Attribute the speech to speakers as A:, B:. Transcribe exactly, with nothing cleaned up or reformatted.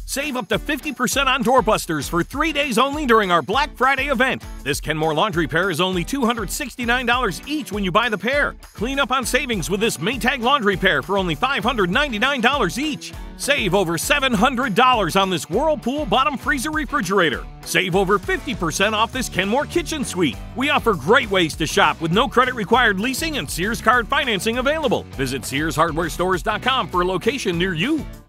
A: Save up to fifty percent on doorbusters for three days only during our Black Friday event. This Kenmore laundry pair is only two hundred sixty-nine dollars each when you buy the pair. Clean up on savings with this Maytag laundry pair for only five hundred ninety-nine dollars each. Save over seven hundred dollars on this Whirlpool bottom freezer refrigerator. Save over fifty percent off this Kenmore kitchen suite. We offer great ways to shop with no credit required leasing and Sears card financing available. Visit Sears Hardware Stores dot com for a location near you.